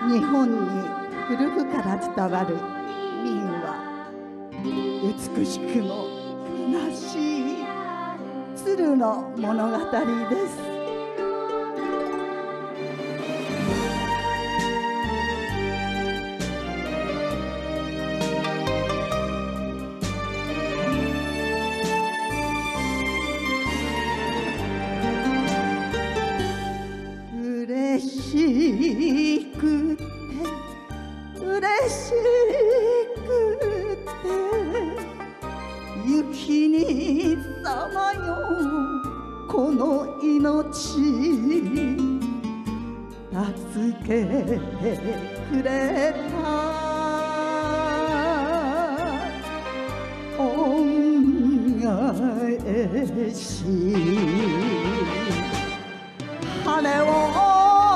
日本に古くから伝わる民話、美しくも悲しい鶴の物語です。嬉しくて嬉しくて雪にさまようこの命助けてくれた恩返し羽を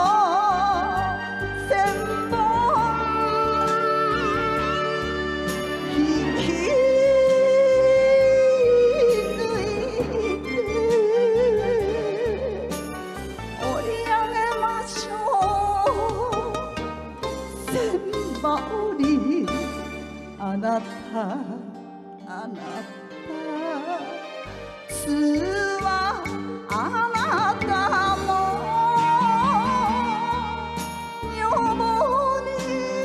あなたあなた巣はあなたの女房に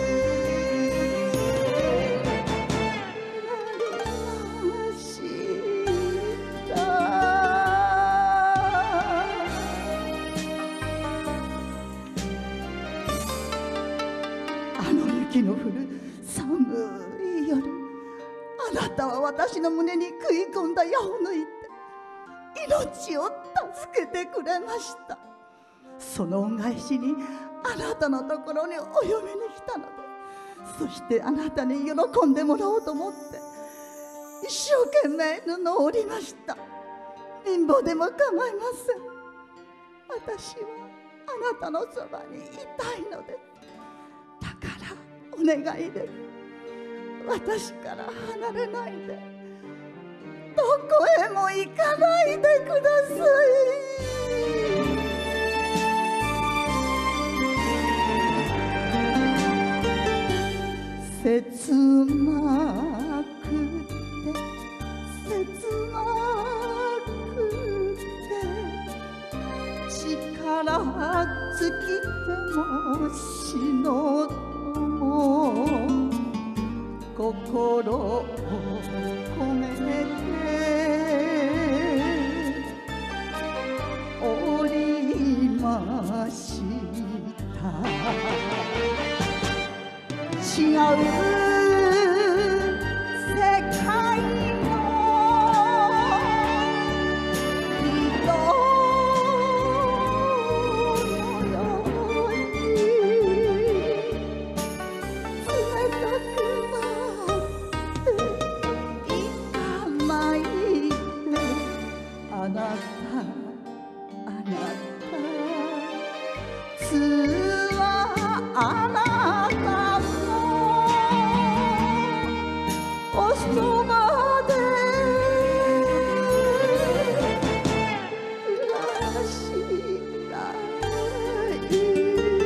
なりました。あの雪の降る寒い夜、あなたは私の胸に食い込んだ矢を抜いて命を助けてくれました。その恩返しにあなたのところにお嫁に来たので、そしてあなたに喜んでもらおうと思って一生懸命布を織りました。貧乏でも構いません。私はあなたのそばにいたいのです。だからお願いです。私から離れないで、どこへも行かないでください。切なくて切なくて力尽きても死のうとも心を込めておりました。違う世界の人のように冷たくあなたあなた巣はあなたのおそばで暮らしたい。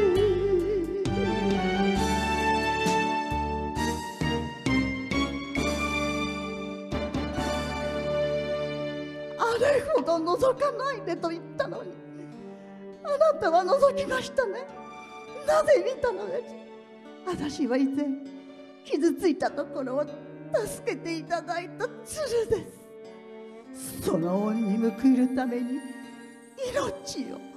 あれほど覗かないでと言ったのに、あなたは覗きましたね。なぜ見たのです。私は以前傷ついたところを助けていただいた鶴です。その恩に報いるために命をか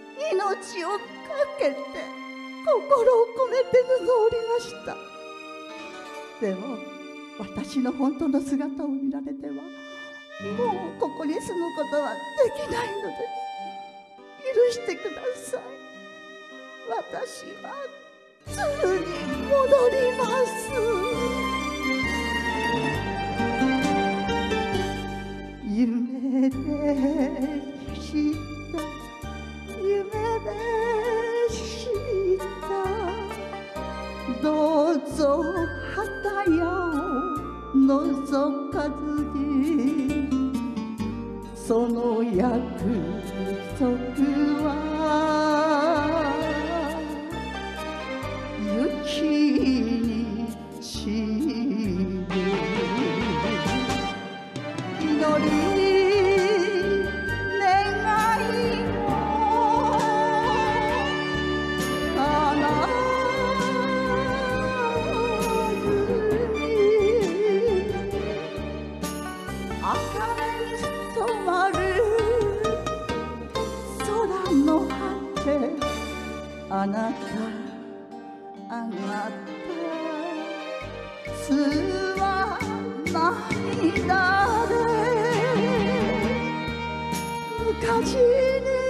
けて心を込めて布を織りました。でも私の本当の姿を見られてはもうここに住むことはできないのです。許してください。私は鶴に戻ります。夢でした夢でしたどうぞ旗屋を覗かずにその約束は茜に染まる空の果て、あなたあなた巣は涙で昔に